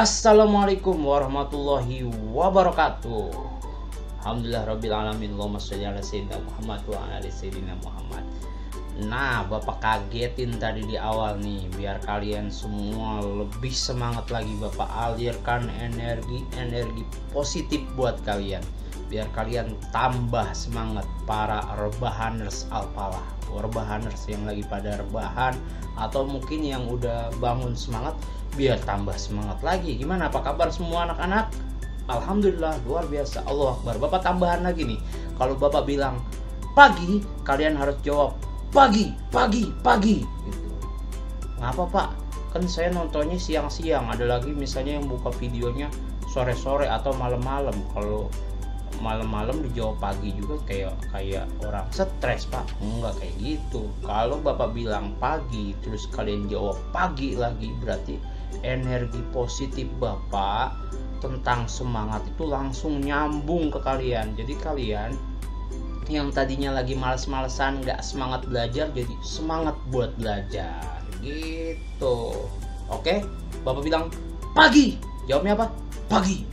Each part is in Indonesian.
Assalamualaikum warahmatullahi wabarakatuh. Alhamdulillah rabbil alamin. Allahumma sholli ala sayyidina Muhammad wa ala ali sayyidina Muhammad. Nah, Bapak kagetin tadi di awal nih, biar kalian semua lebih semangat lagi. Bapak alirkan energi positif buat kalian, biar kalian tambah semangat. Para rebahaners Alfalah, rebahaners yang lagi pada rebahan atau mungkin yang udah bangun semangat, biar tambah semangat lagi. Gimana, apa kabar semua anak-anak? Alhamdulillah luar biasa, Allah Akbar. Bapak tambahan lagi nih, kalau Bapak bilang pagi, kalian harus jawab pagi gitu. Ngapa Pak? Kan saya nontonnya siang-siang, ada lagi misalnya yang buka videonya sore-sore atau malam-malam. Kalau malam-malam dijawab pagi juga kayak orang stres Pak. Enggak kayak gitu. Kalau Bapak bilang pagi terus kalian jawab pagi lagi, berarti energi positif Bapak tentang semangat itu langsung nyambung ke kalian. Jadi kalian yang tadinya lagi males-malesan, nggak semangat belajar, jadi semangat buat belajar gitu. Oke, Bapak bilang pagi, jawabnya apa? Pagi.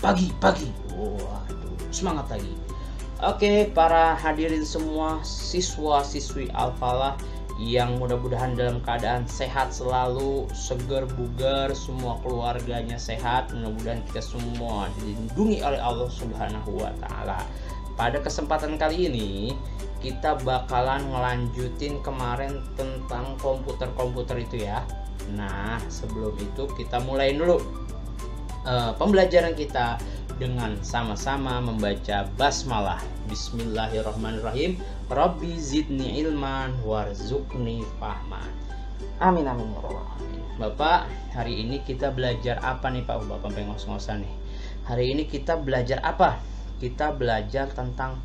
Waduh, semangat lagi. Oke, para hadirin semua, siswa-siswi Alfalah yang mudah-mudahan dalam keadaan sehat selalu, seger bugar, semua keluarganya sehat. Mudah-mudahan kita semua dilindungi oleh Allah Subhanahu wa Ta'ala. Pada kesempatan kali ini kita bakalan ngelanjutin kemarin tentang komputer itu ya. Nah, sebelum itu kita mulai dulu pembelajaran kita dengan sama-sama membaca basmalah. Bismillahirrahmanirrahim. Rabbi zidni ilman warzuqni fahman. Amin ya rabbal alamin. Bapak, hari ini kita belajar apa nih Pak? Bapak pengen ngos-ngosan nih. Hari ini kita belajar apa? Kita belajar tentang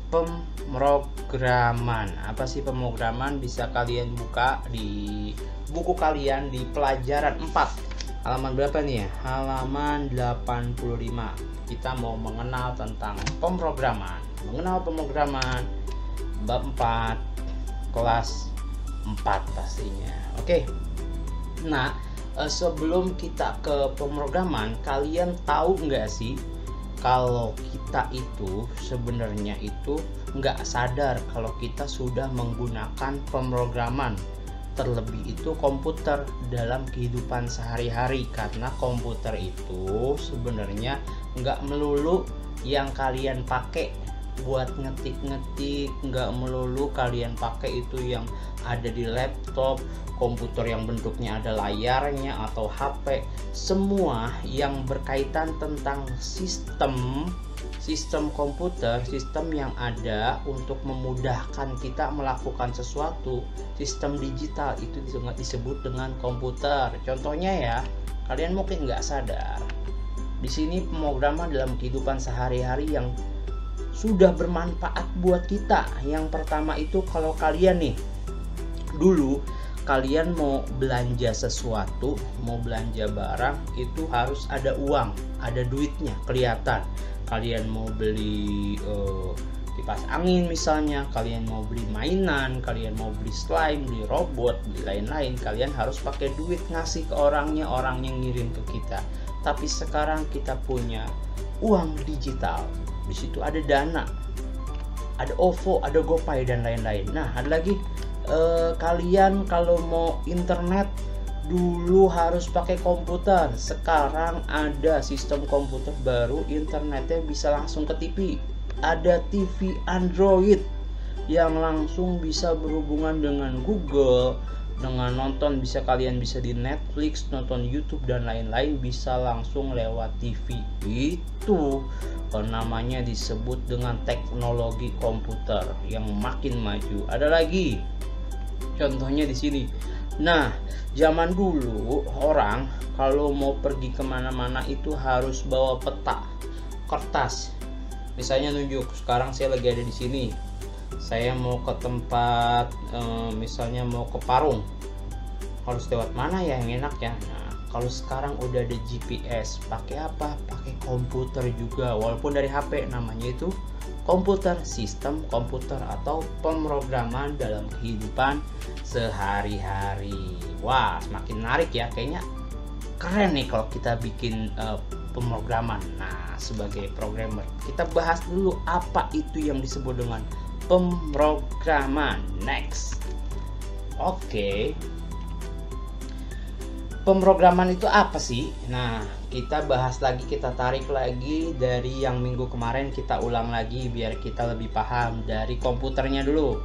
pemrograman. Apa sih pemrograman? Bisa kalian buka di buku kalian di pelajaran 4. Halaman berapa nih ya? Halaman 85. Kita mau mengenal tentang pemrograman. Mengenal pemrograman bab 4 kelas 4 pastinya. Oke. Nah, sebelum kita ke pemrograman, kalian tahu nggak sih kalau kita itu sebenarnya itu nggak sadar kalau kita sudah menggunakan pemrograman, terlebih itu komputer dalam kehidupan sehari-hari. Karena komputer itu sebenarnya nggak melulu yang kalian pakai buat ngetik-ngetik, nggak melulu kalian pakai itu yang ada di laptop, komputer yang bentuknya ada layarnya, atau HP. Semua yang berkaitan tentang sistem komputer, sistem yang ada untuk memudahkan kita melakukan sesuatu, sistem digital itu disebut dengan komputer. Contohnya ya, kalian mungkin nggak sadar, di sini pemrograman dalam kehidupan sehari-hari yang sudah bermanfaat buat kita. Yang pertama itu, kalau kalian nih dulu kalian mau belanja sesuatu, mau belanja barang, itu harus ada uang, ada duitnya kelihatan. Kalian mau beli kipas angin misalnya, kalian mau beli mainan, kalian mau beli slime, beli robot, beli lain-lain, kalian harus pakai duit ngasih ke orangnya ngirim ke kita. Tapi sekarang kita punya uang digital. Di situ ada Dana, ada OVO, ada GoPay dan lain-lain. Nah, ada lagi kalian kalau mau internet dulu harus pakai komputer. Sekarang ada sistem komputer baru, internetnya bisa langsung ke TV. Ada TV Android yang langsung bisa berhubungan dengan Google, dengan nonton kalian bisa di Netflix, nonton YouTube dan lain-lain bisa langsung lewat TV. Itu namanya disebut dengan teknologi komputer yang makin maju. Ada lagi contohnya di sini. Nah, zaman dulu orang kalau mau pergi kemana-mana itu harus bawa peta, kertas. Misalnya nunjuk, sekarang saya lagi ada di sini, saya mau ke tempat misalnya mau ke Parung, harus lewat mana ya yang enak ya. Nah, kalau sekarang udah ada GPS, pakai apa? Pakai komputer juga, walaupun dari HP, namanya itu komputer, sistem komputer atau pemrograman dalam kehidupan sehari-hari. Wah, semakin menarik ya. Kayaknya keren nih kalau kita bikin pemrograman. Nah, sebagai programmer, kita bahas dulu apa itu yang disebut dengan pemrograman. Next. Oke. Pemrograman itu apa sih? Nah, kita bahas lagi, kita tarik lagi dari yang minggu kemarin, kita ulang lagi biar kita lebih paham dari komputernya dulu.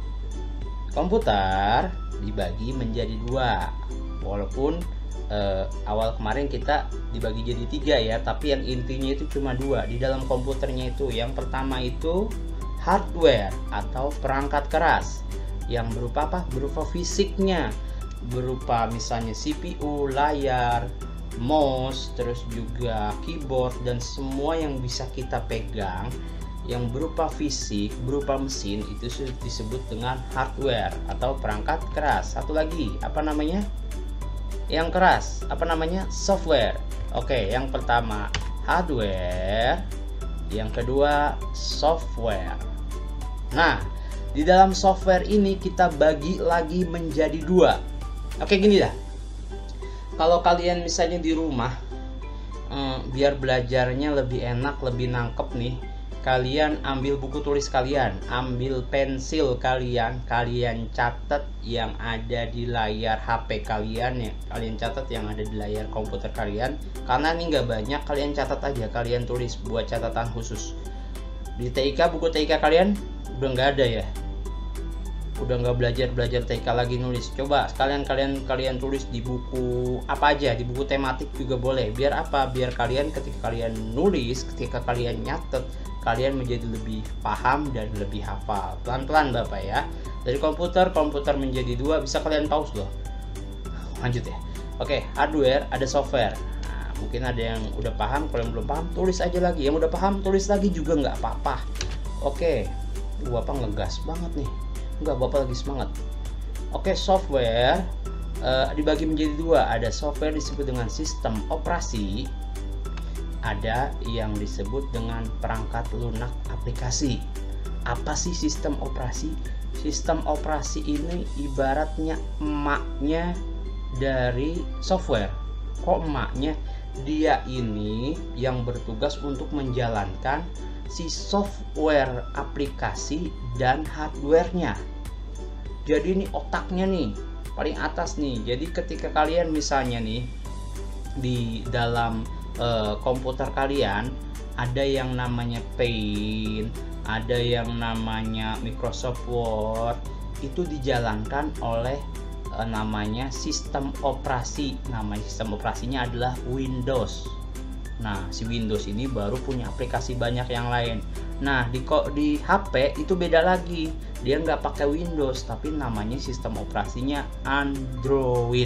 Komputer dibagi menjadi dua, walaupun awal kemarin kita dibagi jadi tiga ya, tapi yang intinya itu cuma dua di dalam komputernya itu. Yang pertama itu hardware atau perangkat keras yang berupa apa? Berupa fisiknya, berupa misalnya CPU, layar, mouse, terus juga keyboard dan semua yang bisa kita pegang yang berupa fisik, berupa mesin, itu disebut dengan hardware atau perangkat keras. Satu lagi, apa namanya? Yang keras, apa namanya? Software. Oke, yang pertama hardware, yang kedua software. Nah, di dalam software ini kita bagi lagi menjadi dua. Oke, gini dah. Kalau kalian misalnya di rumah, biar belajarnya lebih enak, lebih nangkep nih, kalian ambil buku tulis kalian, ambil pensil kalian, kalian catat yang ada di layar HP kalian ya, kalian catat yang ada di layar komputer kalian. Karena ini nggak banyak, kalian catat aja, kalian tulis buat catatan khusus. Di TIK, buku TIK kalian udah nggak ada ya, udah nggak belajar TIK lagi nulis. Coba sekalian kalian tulis di buku apa aja, di buku tematik juga boleh. Biar apa? Biar kalian ketika kalian nulis, ketika kalian nyatet, kalian menjadi lebih paham dan lebih hafal. Pelan-pelan Bapak ya. Dari komputer menjadi dua, bisa kalian pause loh. Lanjut ya. Oke, hardware, ada software. Nah, mungkin ada yang udah paham, kalau yang belum paham tulis aja lagi. Yang udah paham tulis lagi juga nggak apa-apa. Oke, Bapak ngegas banget nih. Enggak, Bapak lagi semangat. Oke, software dibagi menjadi dua. Ada software disebut dengan sistem operasi, ada yang disebut dengan perangkat lunak aplikasi. Apa sih sistem operasi? Sistem operasi ini ibaratnya emaknya dari software. Kok emaknya? Dia ini yang bertugas untuk menjalankan si software aplikasi dan hardware-nya. Jadi ini otaknya nih, paling atas nih. Jadi ketika kalian misalnya nih di dalam komputer kalian ada yang namanya Paint, ada yang namanya Microsoft Word, itu dijalankan oleh namanya sistem operasi. Namanya sistem operasinya adalah Windows. Nah, si Windows ini baru punya aplikasi banyak yang lain. Nah, di HP itu beda lagi. Dia nggak pakai Windows, tapi namanya sistem operasinya Android.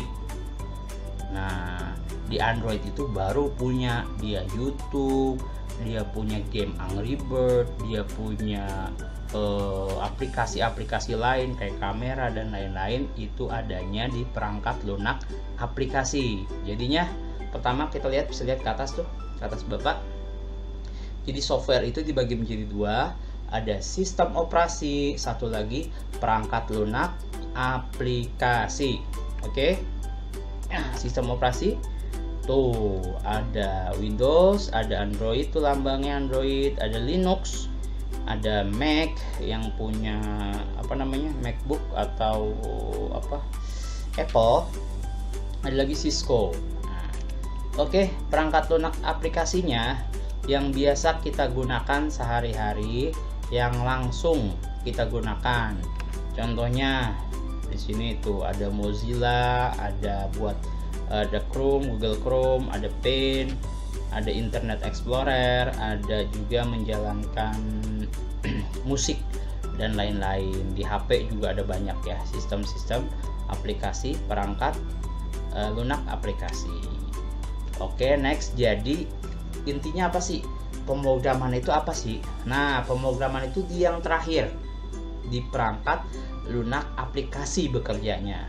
Nah, di Android itu baru punya dia YouTube, dia punya game Angry Bird, dia punya aplikasi-aplikasi lain kayak kamera dan lain-lain. Itu adanya di perangkat lunak aplikasi. Jadinya pertama kita lihat, bisa lihat ke atas tuh, ke atas Bapak. Jadi software itu dibagi menjadi dua, ada sistem operasi, satu lagi perangkat lunak aplikasi. Oke. Nah, sistem operasi tuh ada Windows, ada Android, tuh lambangnya Android, ada Linux, ada Mac yang punya apa namanya MacBook atau apa Apple, ada lagi Cisco. Oke, perangkat lunak aplikasinya yang biasa kita gunakan sehari-hari, yang langsung kita gunakan. Contohnya di sini tuh ada Mozilla, ada Chrome, Google Chrome, ada Paint, ada Internet Explorer, ada juga menjalankan musik dan lain-lain. Di HP juga ada banyak ya sistem-sistem aplikasi perangkat lunak aplikasi. Oke, next. Jadi intinya apa sih? Pemrograman itu apa sih? Nah, pemrograman itu di yang terakhir, di perangkat lunak aplikasi bekerjanya.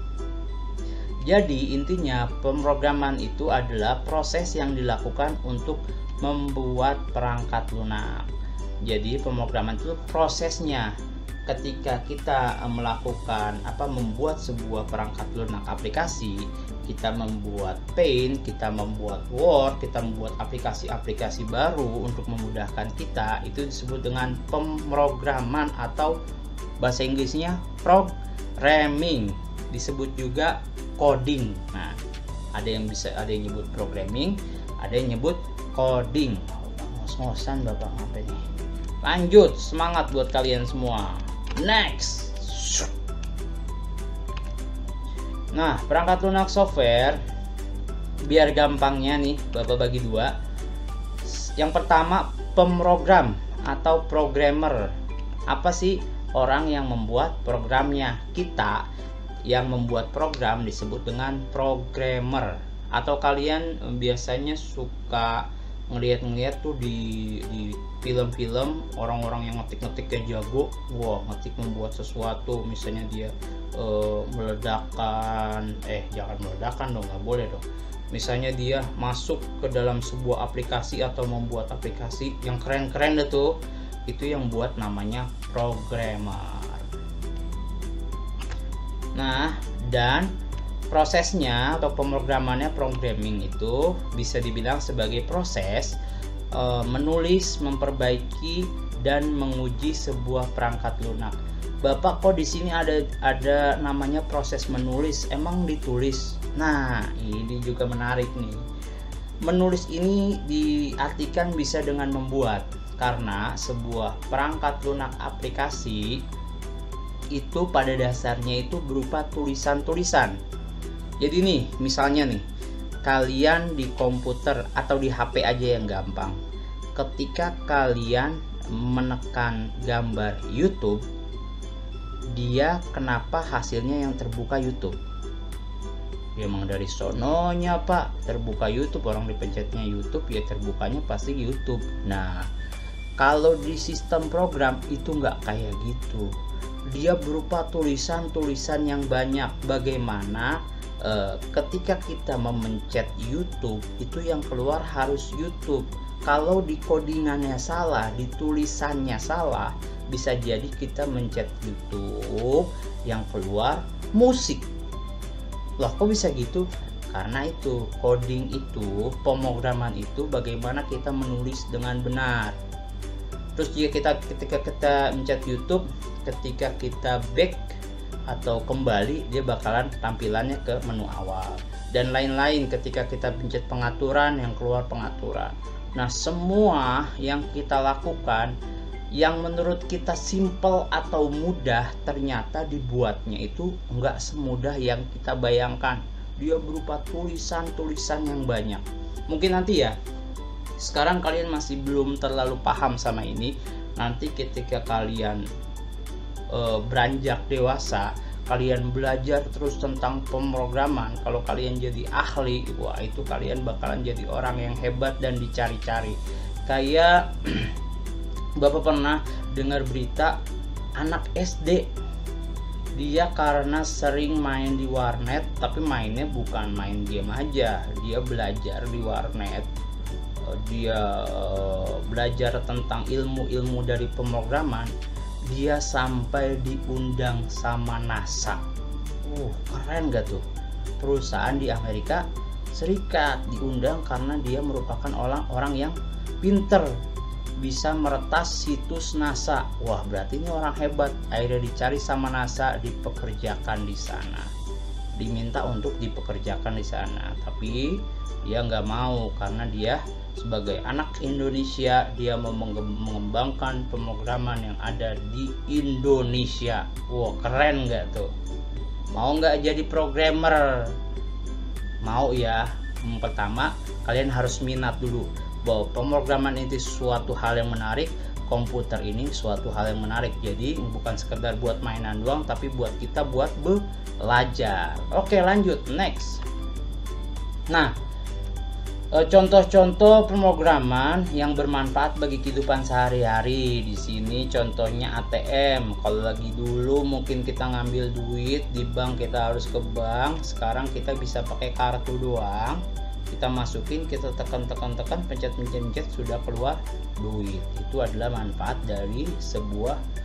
Jadi intinya pemrograman itu adalah proses yang dilakukan untuk membuat perangkat lunak. Jadi pemrograman itu prosesnya ketika kita melakukan membuat sebuah perangkat lunak aplikasi, kita membuat Paint, kita membuat Word, kita membuat aplikasi-aplikasi baru untuk memudahkan kita, itu disebut dengan pemrograman atau bahasa Inggrisnya programming, disebut juga coding. Nah, ada yang nyebut programming, ada yang nyebut coding. Ngos-ngosan Bapak ngapain nih? Lanjut, semangat buat kalian semua. Next. Nah, perangkat lunak software, biar gampangnya nih Bapak bagi dua. Yang pertama, pemrogram atau programmer. Apa sih? Orang yang membuat programnya. Kita yang membuat program disebut dengan programmer. Atau kalian biasanya suka ngeliat tuh di film-film orang-orang yang ngetik-ngetiknya jago, wah ngetik membuat sesuatu, misalnya dia meledakan, jangan meledakan dong, nggak boleh dong. Misalnya dia masuk ke dalam sebuah aplikasi atau membuat aplikasi yang keren-keren deh tuh, itu yang buat namanya programmer. Nah, dan prosesnya atau pemrogramannya, programming itu bisa dibilang sebagai proses menulis, memperbaiki dan menguji sebuah perangkat lunak. Bapak, kok di sini ada namanya proses menulis, emang ditulis? Nah, ini juga menarik nih. Menulis ini diartikan bisa dengan membuat, karena sebuah perangkat lunak aplikasi itu pada dasarnya itu berupa tulisan-tulisan. Jadi nih, misalnya nih, kalian di komputer atau di HP aja yang gampang. Ketika kalian menekan gambar YouTube, dia kenapa hasilnya yang terbuka YouTube? Ya emang dari sononya Pak, terbuka YouTube, orang dipencetnya YouTube, ya terbukanya pasti YouTube. Nah, kalau di sistem program itu nggak kayak gitu. Dia berupa tulisan-tulisan yang banyak. Bagaimana ketika kita memencet YouTube, itu yang keluar harus YouTube. Kalau di codingannya salah, di tulisannya salah, bisa jadi kita mencet YouTube, yang keluar musik. Loh, kok bisa gitu? Karena itu coding itu, pemrograman itu bagaimana kita menulis dengan benar. Terus jika ketika kita mencet YouTube, ketika kita back atau kembali, dia bakalan tampilannya ke menu awal dan lain-lain. Ketika kita pencet pengaturan, yang keluar pengaturan. Nah, semua yang kita lakukan yang menurut kita simple atau mudah, ternyata dibuatnya itu enggak semudah yang kita bayangkan. Dia berupa tulisan-tulisan yang banyak. Mungkin nanti ya, sekarang kalian masih belum terlalu paham sama ini. Nanti ketika kalian beranjak dewasa, kalian belajar terus tentang pemrograman, kalau kalian jadi ahli, wah itu kalian bakalan jadi orang yang hebat dan dicari-cari. Kayak Bapak pernah dengar berita anak SD, dia karena sering main di warnet, tapi mainnya bukan main game aja, dia belajar di warnet. Dia belajar tentang ilmu-ilmu dari pemrograman. Dia sampai diundang sama NASA. Keren gak tuh? Perusahaan di Amerika Serikat diundang karena dia merupakan orang yang pinter, bisa meretas situs NASA. Wah, berarti ini orang hebat. Akhirnya dicari sama NASA, dipekerjakan di sana. Diminta untuk dipekerjakan di sana, tapi dia nggak mau karena dia sebagai anak Indonesia, dia mau mengembangkan pemrograman yang ada di Indonesia. Wah, keren nggak tuh? Mau nggak jadi programmer? Mau ya. Pertama, kalian harus minat dulu bahwa pemrograman itu suatu hal yang menarik, komputer ini suatu hal yang menarik. Jadi bukan sekedar buat mainan doang, tapi buat kita buat belajar. Oke, lanjut, next. Nah, contoh-contoh pemrograman yang bermanfaat bagi kehidupan sehari-hari. Di sini contohnya ATM. Kalau lagi dulu mungkin kita ngambil duit di bank, kita harus ke bank. Sekarang kita bisa pakai kartu doang. Kita masukin, kita tekan, pencet, sudah keluar duit. Itu adalah manfaat dari sebuah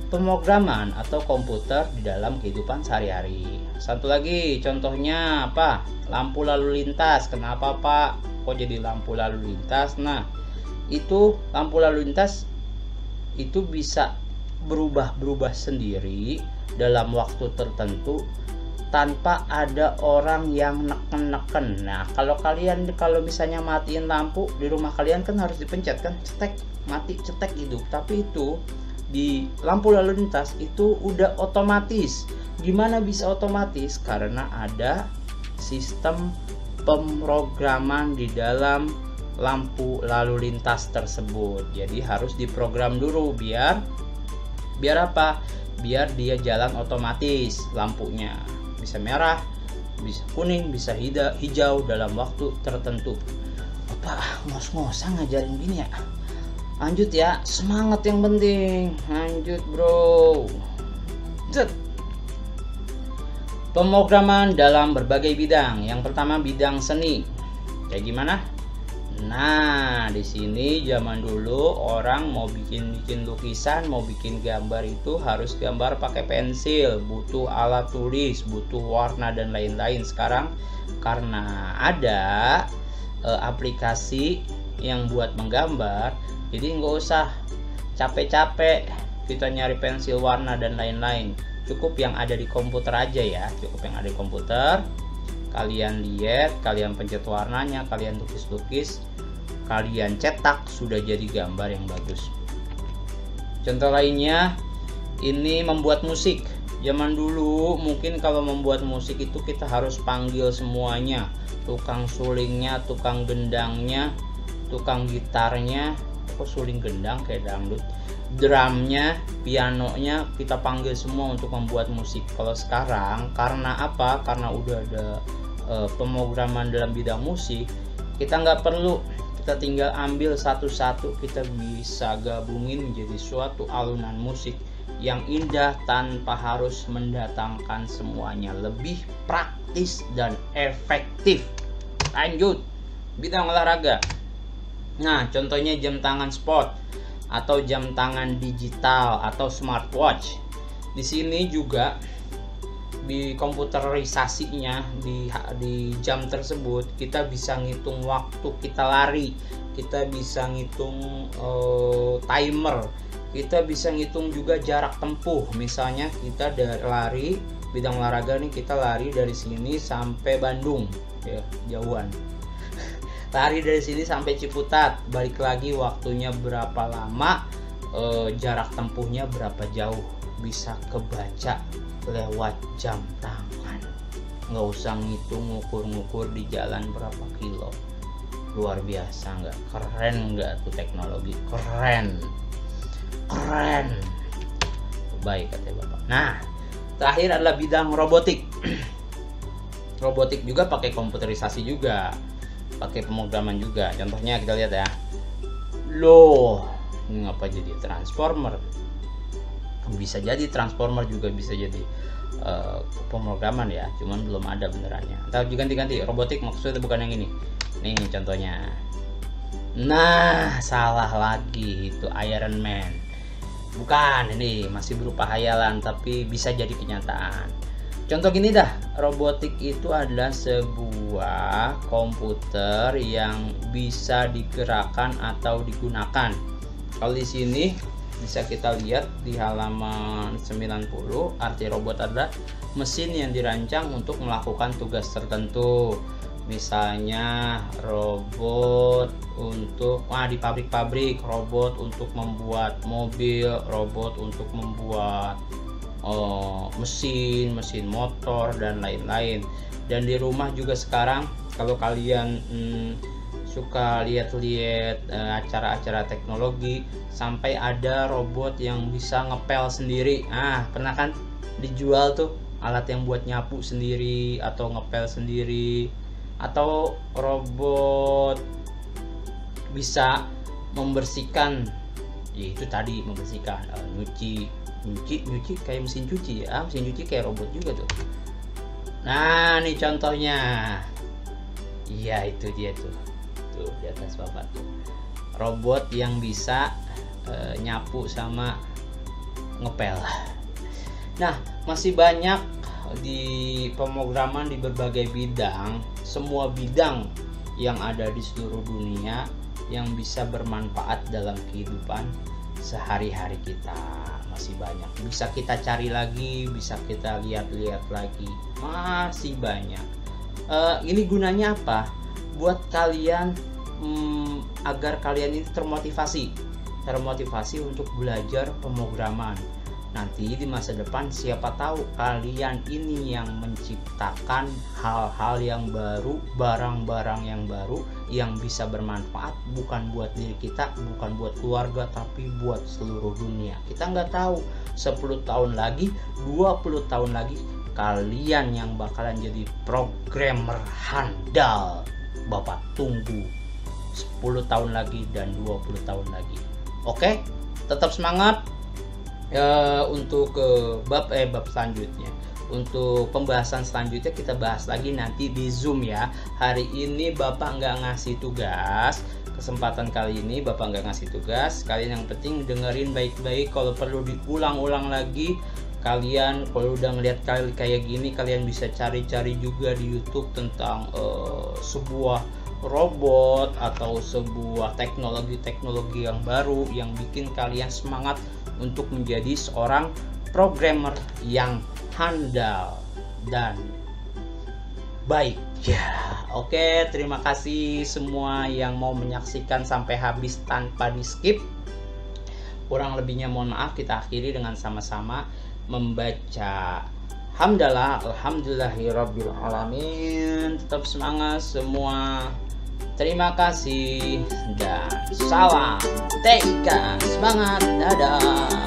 pemrograman atau komputer di dalam kehidupan sehari-hari. Satu lagi contohnya apa? Lampu lalu lintas. Kenapa Pak kok jadi lampu lalu lintas? Nah, itu lampu lalu lintas itu bisa berubah-berubah sendiri dalam waktu tertentu tanpa ada orang yang neken-neken. Nah, kalau misalnya matiin lampu di rumah kalian kan harus dipencet kan, cetek, mati, cetek hidup. Tapi itu di lampu lalu lintas itu udah otomatis. Gimana bisa otomatis? Karena ada sistem pemrograman di dalam lampu lalu lintas tersebut. Jadi harus diprogram dulu biar apa? Biar dia jalan otomatis lampunya. Bisa merah, bisa kuning, bisa hijau dalam waktu tertentu. Apa ngos-ngosan ngajarin gini ya? Lanjut ya, semangat yang penting. Lanjut bro. Zet. Pemrograman dalam berbagai bidang. Yang pertama bidang seni. Kayak gimana? Nah, di sini zaman dulu orang mau bikin lukisan, mau bikin gambar itu harus gambar pakai pensil, butuh alat tulis, butuh warna dan lain-lain. Sekarang karena ada aplikasi yang buat menggambar, jadi nggak usah capek-capek kita nyari pensil, warna dan lain-lain. Cukup yang ada di komputer aja ya, cukup yang ada di komputer. Kalian lihat, kalian pencet warnanya, kalian lukis-lukis, kalian cetak, sudah jadi gambar yang bagus. Contoh lainnya, ini membuat musik. Zaman dulu mungkin kalau membuat musik itu kita harus panggil semuanya, tukang sulingnya, tukang gendangnya, tukang gitarnya, kok suling gendang kayak dangdut, drumnya, pianonya, kita panggil semua untuk membuat musik. Kalau sekarang karena apa? Karena udah ada pemrograman dalam bidang musik, kita nggak perlu, kita tinggal ambil satu-satu, kita bisa gabungin menjadi suatu alunan musik yang indah tanpa harus mendatangkan semuanya. Lebih praktis dan efektif. Lanjut, bidang olahraga. Nah, contohnya jam tangan sport atau jam tangan digital atau smartwatch. Di sini juga di komputerisasinya di jam tersebut kita bisa ngitung waktu kita lari, kita bisa ngitung timer, kita bisa ngitung juga jarak tempuh. Misalnya kita dari lari bidang olahraga nih, kita lari dari sini sampai Bandung ya, jauhan. Lari dari sini sampai Ciputat, balik lagi waktunya berapa lama, jarak tempuhnya berapa jauh, bisa kebaca lewat jam tangan. Nggak usah ngitung ngukur-ngukur di jalan berapa kilo. Luar biasa nggak? Keren nggak tuh teknologi? Keren. Baik katanya Bapak. Nah, terakhir adalah bidang robotik. Robotik juga pakai komputerisasi juga, pakai pemrograman juga. Contohnya kita lihat ya. Loh, ini ngapa jadi transformer? Bisa jadi transformer juga bisa jadi pemrograman ya, cuman belum ada benerannya. Ntar diganti-ganti, robotik maksudnya bukan yang ini. Nih contohnya. Nah, salah lagi, itu Iron Man. Bukan, ini masih berupa hayalan tapi bisa jadi kenyataan. Contoh gini dah, robotik itu adalah sebuah komputer yang bisa digerakkan atau digunakan. Kalau di sini bisa kita lihat di halaman 90, arti robot adalah mesin yang dirancang untuk melakukan tugas tertentu. Misalnya robot untuk di pabrik-pabrik, robot untuk membuat mobil, robot untuk membuat mesin motor dan lain-lain. Dan di rumah juga sekarang kalau kalian suka lihat-lihat acara-acara teknologi, sampai ada robot yang bisa ngepel sendiri. Pernah kan dijual tuh alat yang buat nyapu sendiri atau ngepel sendiri, atau robot bisa membersihkan, yaitu tadi membersihkan, nyuci kayak mesin cuci ya, mesin cuci kayak robot juga tuh. Nah, nih contohnya. Iya, itu dia tuh di atas Bapak tuh, robot yang bisa nyapu sama ngepel. Nah, masih banyak di pemrograman di berbagai bidang, semua bidang yang ada di seluruh dunia yang bisa bermanfaat dalam kehidupan sehari-hari kita. Masih banyak, bisa kita cari lagi, bisa kita lihat-lihat lagi, masih banyak. Ini gunanya apa? Buat kalian agar kalian ini termotivasi untuk belajar pemrograman. Nanti di masa depan siapa tahu kalian ini yang menciptakan hal-hal yang baru, barang-barang yang baru yang bisa bermanfaat bukan buat diri kita, bukan buat keluarga, tapi buat seluruh dunia. Kita nggak tahu 10 tahun lagi, 20 tahun lagi kalian yang bakalan jadi programmer handal. Bapak tunggu 10 tahun lagi dan 20 tahun lagi. Oke, tetap semangat. Untuk bab selanjutnya, untuk pembahasan selanjutnya kita bahas lagi nanti di Zoom ya. Hari ini Bapak nggak ngasih tugas, kesempatan kali ini Bapak nggak ngasih tugas. Kalian yang penting dengerin baik-baik, kalau perlu diulang-ulang lagi. Kalian kalau udah ngeliat kayak gini, kalian bisa cari-cari juga di YouTube tentang sebuah robot atau sebuah teknologi yang baru yang bikin kalian semangat untuk menjadi seorang programmer yang handal dan baik ya. Oke, terima kasih semua yang mau menyaksikan sampai habis tanpa di skip. Kurang lebihnya mohon maaf. Kita akhiri dengan sama-sama membaca hamdalah alhamdulillahirabbil alamin. Tetap semangat semua. Terima kasih dan salam TIK. Semangat, dadah.